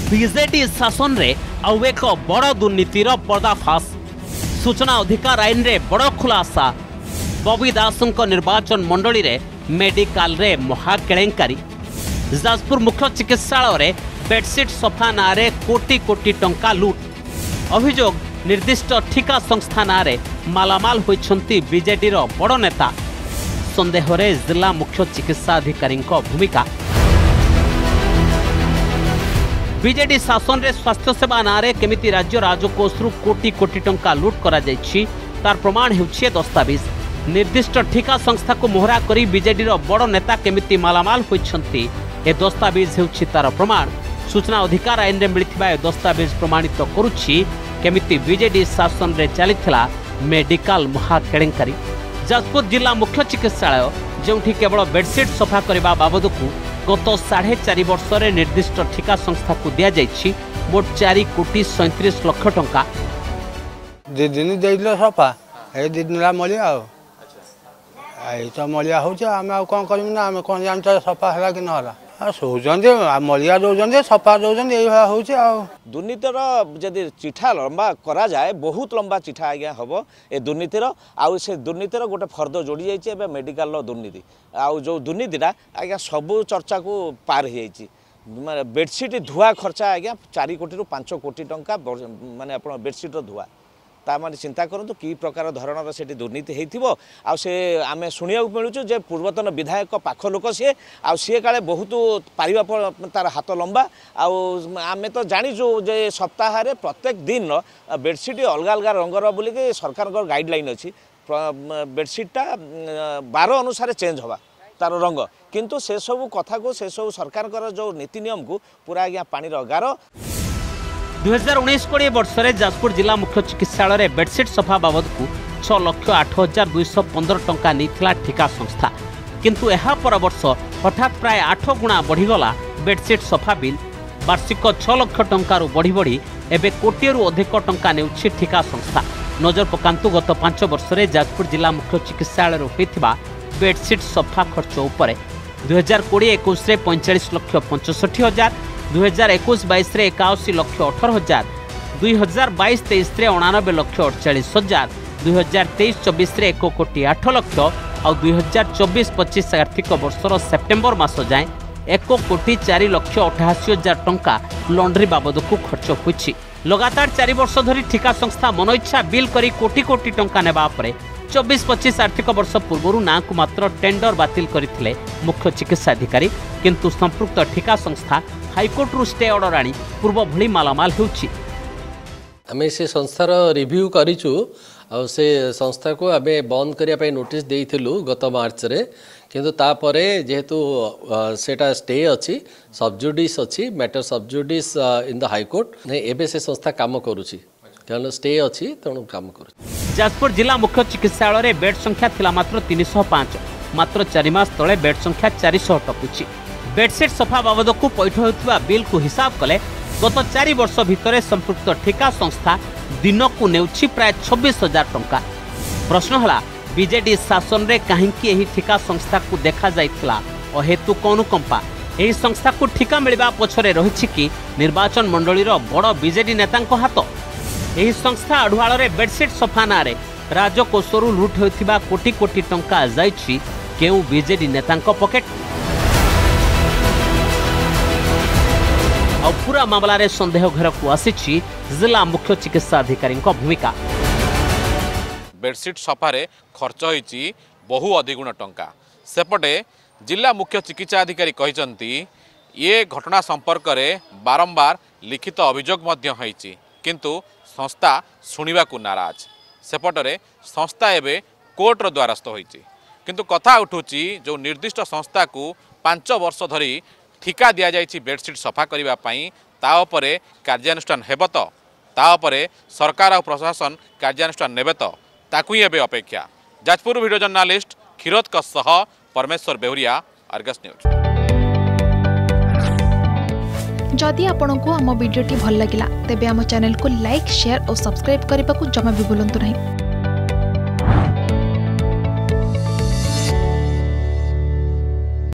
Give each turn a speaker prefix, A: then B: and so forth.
A: BJD शासन रे आउ एक बड़ दुर्नीतिर पर्दाफाश। सूचना अधिकार आईन रे बड़ खुलासा। बबी दासଙ୍କ निर्वाचन मंडली रे मेडिकल रे महाकेलेंकारी। जाजपुर मुख्य चिकित्सालय रे बेडसीट सफा नारे कोटी कोटी टंका लूट। अभियोग निर्दिष्ट ठिका संस्था नारे मालामाल होइछंती बीजेडी रो बड़ नेता। संदेह रे जिला मुख्य चिकित्सा अधिकारी भूमिका। बीजेडी शासन रे स्वास्थ्य सेवा नारे केमिति राज्य राजकोषरु कोटी कोटी टंका लूट करा जायछि तार प्रमाण हेउछि दस्तावेज। निर्दिष्ट ठिका संस्था को मोहरा करी बीजेडी रो बड़ नेता केमिति मालामाल होइछंती ए दस्तावेज हेउछि तार प्रमाण। सूचना अधिकार आईन रे मिलिथिबा ए दस्तावेज प्रमाणित करूछि केमिति बीजेडी शासन रे चलिथिला मेडिकल महाकेलेंकारी। जाजपुर जिला मुख्य चिकित्सालय जोंठी केवल बेडसीट सफा करबा बाबदकू गत 4.5 वर्ष रे निर्दिष्ट ठिका संस्था को दिया जायछि मोट 4 कोटी 37 लाख टंका।
B: दिन देइलो सफा ए दिन ला मलिया आई तो मलिया हो आम कौन कर आम कौन जानते सफा है कि ना शोचते मलिया दौरान सफा दौरान ये
C: दुर्नीतिर जदि चिठा लंबा करा जाए बहुत लंबा चिठा आज्ञा हम ए दुर्नीतिर आउ से दुर्नीतिर गोटे फर्द जोड़ी जाइए मेडिकल दुर्नीति आउ जो दुर्नीतिटा आज्ञा सबू चर्चा को पार हो बेडसीट धुआ खर्चा आज्ञा 4 कोटी 5 कोटी टंका माने आप बेडसीट धुआ ता माने चिंता करंतु कि प्रकार धरणर से दुर्नीति होइथिबो आ से आमे सुनिया मिलुछु जे पूर्वतन विधायक पाख लोक सी काले बहुत पारिबा तार हाथ लंबा आमे तो जानिछु जे सप्ताह रे प्रत्येक दिन बेडसीट अलग अलग रंगर बोली कि सरकार गाइडलाइन अछि बेडसीटा 12 अनुसार चेंज होबा तार रंग किंतु से सब कथा को से सब सरकार जो नीति नियम को पूरा आज्ञा पानी गार।
A: 2019-20 वर्ष रे जाजपुर जिला मुख्य चिकित्सालय रे बेडसीट सफा बाबद को 6,08,215 टंका नीथिला ठिका संस्था किंतु एहा पर वर्ष हठात प्राय 8 गुणा बढ़ीगला बेडसीट सफा बिल। वार्षिक 6 लाख टंका बढ़ी बढ़ी एबे कोटियरु अधिक टंका नेउछि ठिका संस्था। नजर पकांतु गत 5 वर्ष रे जाजपुर जिला मुख्य चिकित्सालय रो होइथिबा बेडसीट सफा खर्च उपरे 2020-21 रे 45 लाख 65 हजार, 2021-22 रे 81 लाख 18 हजार, 2022-23 रे 99 लाख 48 हजार, 2023-24 रे 1 कोटी 8 लाख और 2024-25 आर्थिक वर्षर सेप्टेम्बर मास जाए 1 कोटी 4 लाख 88 हजार टंका लॉन्ड्री बाबद को खर्च होइछि। लगातार 4 वर्ष धरी ठिका संस्था मनइच्छा बिल करी कोटी कोटी टंका नेबा परे 24-25 आर्थिक वर्ष पूर्व ना को मात्र टेंडर बातिल करथिले मुख्य चिकित्सा अधिकारी किंतु संपृक्त ठिका संस्था हाईकोर्ट रु स्टे ऑर्डर आनी पूर्व भली मालामाल होउछि।
D: आमे से संस्थार रिव्यू करिछु आ से संस्था को आमे बंद करिया पय नोटिस देइथिलु गत मार्च रे किंतु तापरे जेहेतु सेटा स्टे अछि सबजुडिस अछि matter subjudice in the high court एबे से संस्था काम करूछि कारण स्टे अछि तणु काम करूछि।
A: जाजपुर जिला मुख्य चिकित्सालय रे बेड संख्या थिला मात्र 305 मात्र 4 मास तले बेड संख्या 400 टकुछि। बेडसीट सफा बाबद को पैठ होता बिल को हिसाब कले गत 4 वर्ष भितर संपृक्त ठिका संस्था दिन को नेउछि प्राय 26,000 टंका। प्रश्न हला बीजेडी शासन रे काहेकि एही ठिका संस्था को देखा जाइथिला अहेतु कौन कंपा एही संस्था को ठिका मिलबा पछरे रहिछि कि निर्वाचन मंडली रो बड़ बीजेडी नेतांको हाथ। एही संस्था अढुआल रे बेडसीट सफा नारे राजकोषरु लूट होइथिबा कोटी कोटी टंका जाइछि केउ बीजेडी नेतांको पॉकेट। और पूरा मामला रे संदेह घर को आसीछि जिला मुख्य चिकित्सा अधिकारी भूमिका।
E: बेडसीट सफारे खर्च होइछि बहु अधिगुण टंका। सेपटे जिला मुख्य चिकित्सा अधिकारी कहिसंती ये घटना संपर्क रे बारंबार लिखित अभियोग मध्य होइछि किंतु संस्था शुणा को नाराज। सेपटरे संस्था एवं कोर्टर द्वारस्थ होइछि किंतु कथा उठुची जो निर्दिष्ट संस्था को 5 वर्ष धरी ठिका दिया जाइछि बेडसीट सफा करिबा पई ता उपरे कार्यानुष्ठान हेब तो ता उपरे सरकार और प्रशासन कार्यानुष्ठान नेबे तो ताकु एबे अपेक्षा। जाजपुर वीडियो जर्नालिस्ट क्षीरोद सह परमेश्वर बेहुरिया, अर्गस न्यूज।
F: जदि आपंक आम भिडी भल लगा तेब आम चैनल को लाइक शेयर और सब्सक्राइब करने को जमा भी भूलु नहीं।